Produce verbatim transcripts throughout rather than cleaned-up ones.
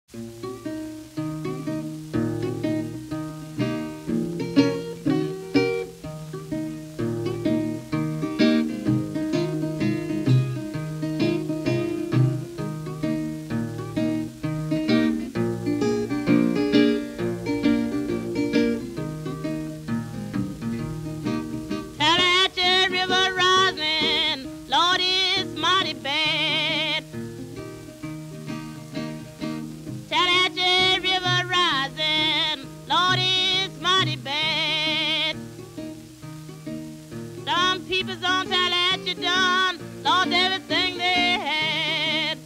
Tallahatchie River rising, Lord, it's mighty bad. Tallahatchie River rising, Lord, it's mighty bad. Some people's on Tallahatchie done lost everything they had.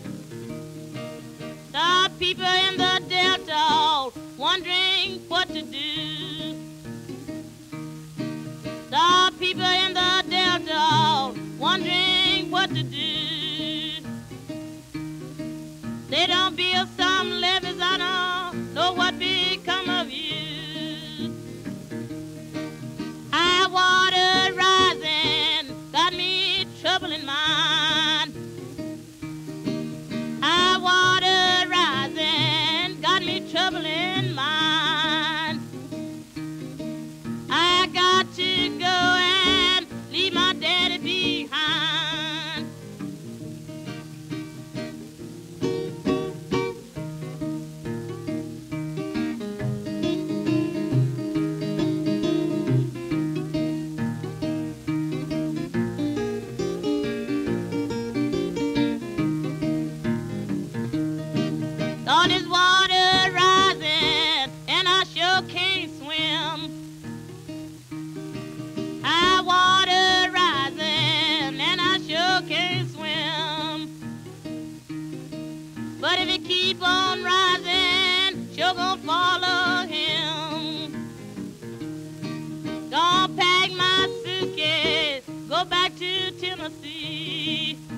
Some people in the Delta wondering what to do. The people in the Delta wondering what to do. They don't build some levees, I don't know what become of you. High water rising got me trouble in mind. High water rising got me trouble in mind. I got to go and leave my daddy behind. Lord, this water rising and I sure can't swim. High water rising and I sure can't swim. But if it keep on rising, sure gonna follow him. Gonna pack my suitcase, go back to Tennessee.